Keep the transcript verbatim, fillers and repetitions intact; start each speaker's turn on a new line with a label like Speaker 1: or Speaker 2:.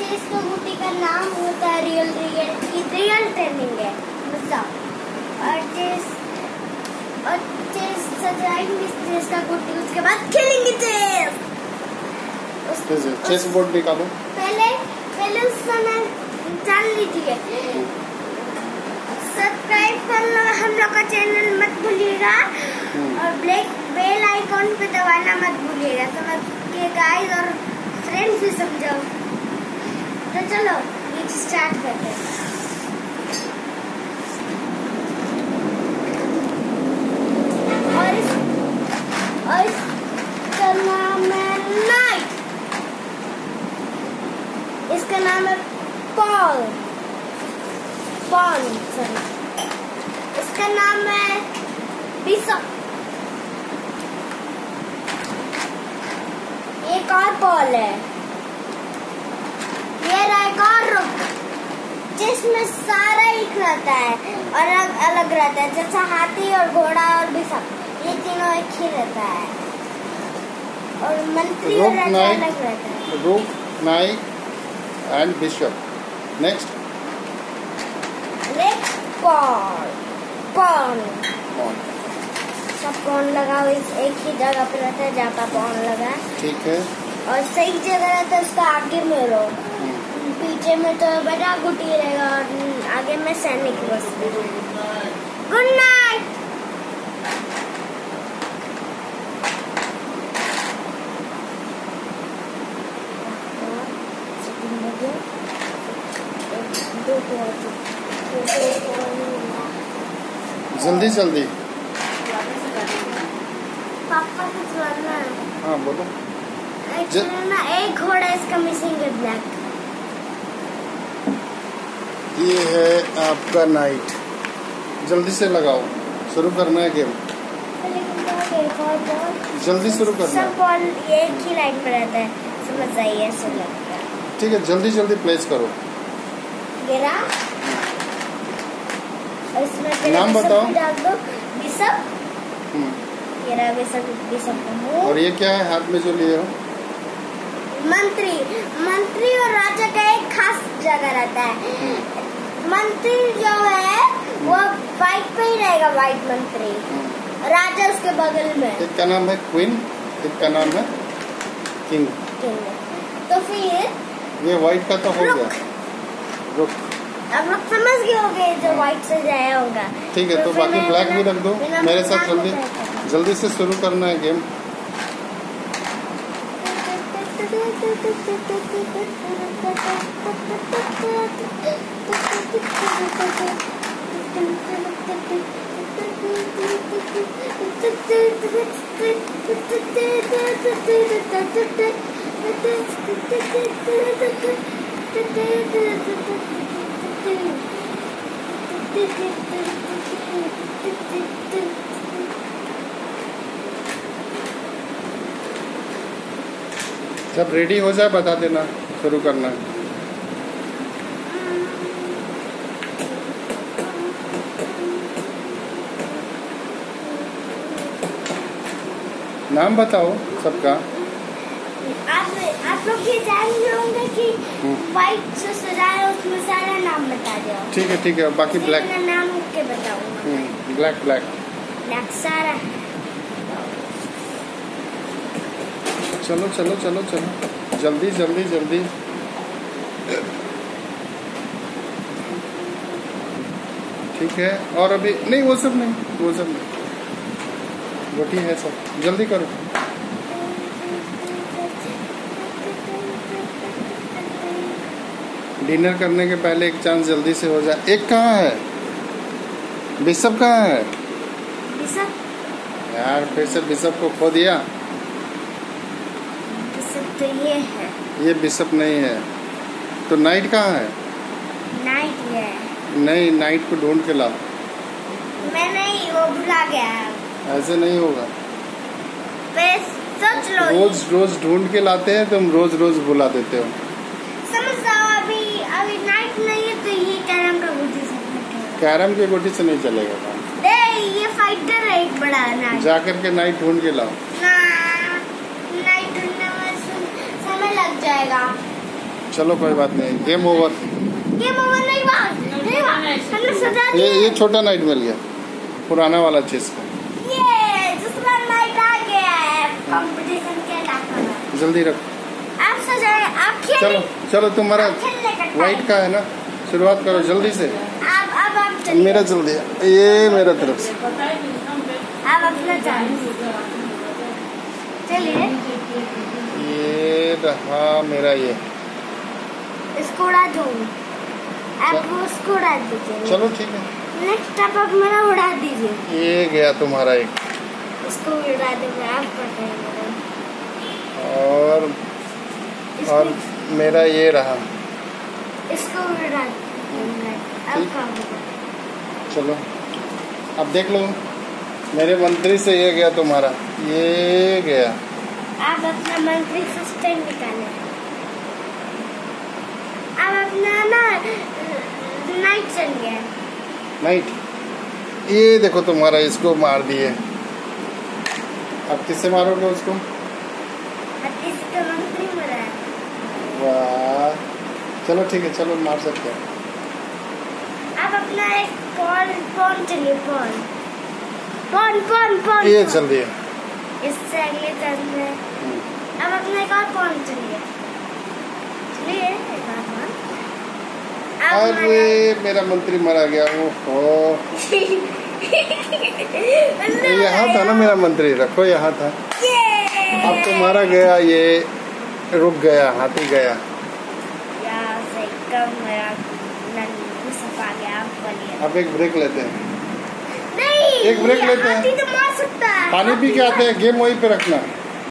Speaker 1: Chess तो गुटी का नाम होता है रियल रियल रियल ट्रेनिंग है मतलब। और चेस और चेस सजाएंगे चेस का गुटी, उसके बाद खेलेंगे चेस।
Speaker 2: चेस बोर्ड निकालो।
Speaker 1: पहले पहले उस समय जान लीजिए, सब्सक्राइब कर लो हम लोग का चैनल मत भूलिएगा, और ब्लैक बेल आइकॉन पे दबाना मत भूलिएगा। समझ के गाइस और फ्रेंड्स भी समझाओ। तो चलो ये स्टार्ट करते हैं। और इस और इसका नाम है नाइट, इसका नाम है पॉल पॉल सॉरी इसका नाम है बिशप। एक और पॉल है, ये रहा एक और रुक, जिसमें सारा एक रहता है और अलग अलग रहता है, जैसा हाथी और घोड़ा और बिशप, ये तीनों एक ही रहता है। और मंत्री और राजा अलग रहता है।
Speaker 2: रुक, knight and bishop. Next
Speaker 1: next पॉल पॉन सब पॉन लगाओ, इस एक ही जगह पे रहता है जहाँ पर पॉन लगा।
Speaker 2: ठीक है।
Speaker 1: और सही जगह रहता है उसका आगे में रो, पीछे में तो बड़ा गुटी रहेगा और आगे में सैनिक बसते हैं। Good night.
Speaker 2: जल्दी जल्दी।
Speaker 1: पापा कुछ बोलना है?
Speaker 2: हाँ बोलो।
Speaker 1: एक्चुअली ना एक घोड़ा इसका मिसिंग है, ब्लैक।
Speaker 2: ये है आपका नाइट। जल्दी से लगाओ, शुरू करना है गेम। जल्दी शुरू करना है।
Speaker 1: सब बॉल एक ही लाइन में रहता है, समझ जाइए ऐसे लगता है।
Speaker 2: ठीक है, जल्दी जल्दी प्लेस करो।
Speaker 1: गिरा और इसमें
Speaker 2: नाम बताओ।
Speaker 1: डाल दो बिशप। ये रहा बिशप, बिशप का मुंह।
Speaker 2: और ये क्या है हाथ में जो लिए हो?
Speaker 1: मंत्री। मंत्री और राजा का एक खास जगह रहता है। मंत्री जो है वो व्हाइट पे ही रहेगा, व्हाइट मंत्री। राजा उसके बगल में।
Speaker 2: एक का नाम है क्वीन, एक का नाम है किंग।
Speaker 1: किंग। तो फिर
Speaker 2: ये व्हाइट का तो हो गया। रुक,
Speaker 1: अब लोग समझ गए होंगे जो व्हाइट से जाया होगा।
Speaker 2: ठीक है, तो, तो बाकी ब्लैक भी रख दो मेरे साथ। जल्दी जल्दी से शुरू करना है गेम। जब रेडी हो जाए बता देना, शुरू करना है। नाम बताओ सबका।
Speaker 1: आप आप लोग ये जान होंगे कि व्हाइट जो सजाया उसमें सारा नाम बता दो।
Speaker 2: ठीक है ठीक है, बाकी ब्लैक
Speaker 1: नाम के बताऊंगा।
Speaker 2: ब्लैक ब्लैक
Speaker 1: ब्लैक सारा।
Speaker 2: चलो चलो चलो चलो, जल्दी जल्दी जल्दी। ठीक है, और अभी नहीं, वो सब नहीं, वो सब नहीं, रोटी है सब। जल्दी करो। डिनर करने के पहले एक चांस जल्दी से हो जाए। एक कहाँ है? बिशप कहाँ है?
Speaker 1: बिशप
Speaker 2: यार फिर से बिशप को खो दिया।
Speaker 1: बिशप तो ये है।
Speaker 2: ये बिशप नहीं है तो नाइट कहाँ है?
Speaker 1: नाइट ये है।
Speaker 2: नहीं, नाइट को ढूंढ के लाओ।
Speaker 1: मैं नहीं, वो भुला गया।
Speaker 2: ऐसे नहीं होगा।
Speaker 1: सोच लो।
Speaker 2: रोज रोज ढूंढ के लाते हैं, तुम रोज रोज भुला देते हो।
Speaker 1: समझ जाओ, अभी अभी नाइट नहीं है तो ये कैरम का गोटी से।
Speaker 2: कैरम की गोटी से नहीं चलेगा काम।
Speaker 1: ये फाइटर है एक बड़ा नाइट।
Speaker 2: जाकर के नाइट ढूंढ के लाओ।
Speaker 1: ना, नाइट ढूंढने में समय लग जाएगा।
Speaker 2: चलो कोई बात नहीं, गेम ओवर।
Speaker 1: गेम ओवर नहीं हुआ, नहीं हुआ, हमने सजा
Speaker 2: ये
Speaker 1: दिया।
Speaker 2: ये छोटा नाइट मिल गया, पुराना वाला चेस का।
Speaker 1: ये दूसरा नाइट आ गया है कंपटीशन के लाखों।
Speaker 2: जल्दी रख।
Speaker 1: आप सजाए, आप खेल।
Speaker 2: चलो चलो, तुम्हारा
Speaker 1: खेलने का
Speaker 2: वाइट का है ना, शुरुआत करो जल्दी से।
Speaker 1: आप अब आप चलिए।
Speaker 2: मेरा जल्दी है, ये मेरा तरफ से।
Speaker 1: आप अपना चांस चलिए।
Speaker 2: ये रहा मेरा, ये
Speaker 1: इसको उड़ा दूँ, आप उसको उड़ा दीजिए।
Speaker 2: चलो ठीक है।
Speaker 1: नेक्स्ट आप आप मेरा उड़ा दीजिए।
Speaker 2: ये गया तुम्हारा एक,
Speaker 1: इसको उड़ा दूँगा, आप बताइए।
Speaker 2: और और मेरा ये रहा।
Speaker 1: इसको उड़ा दूँगा, अब क्या होगा?
Speaker 2: चलो अब देख लो, मेरे मंत्री से ये गया तुम्हारा, ये गया।
Speaker 1: आप अपना मंत्री सिस्टम निकालें। आप अपना ना नाइट चल गया।
Speaker 2: नाइट, ये देखो तुम्हारा, इसको मार दिए। अब किससे मारोगे उसको?
Speaker 1: किसी का मंत्री मरा है।
Speaker 2: वाह, चलो ठीक है, चलो मार सकते हैं।
Speaker 1: आप अपना एक पॉन पॉन चलिए, पॉन पॉन पॉन पॉन
Speaker 2: ये चल दिया।
Speaker 1: इससे अगले टर्न में अब अपना एक और पॉन चलिए, चलिए एक और पॉन।
Speaker 2: अरे मेरा मंत्री मरा गया। ओहो, यहाँ था ना मेरा मंत्री, रखो यहाँ था। अब तो मारा गया, ये रुक गया, हाथी गया।
Speaker 1: से कम मेरा आ गया। आप बोलिए।
Speaker 2: अब एक ब्रेक लेते हैं।
Speaker 1: नहीं,
Speaker 2: एक ब्रेक लेते हैं।
Speaker 1: हाथी तो मार सकता है।
Speaker 2: पानी पी के आते हैं, गेम वहीं पे रखना।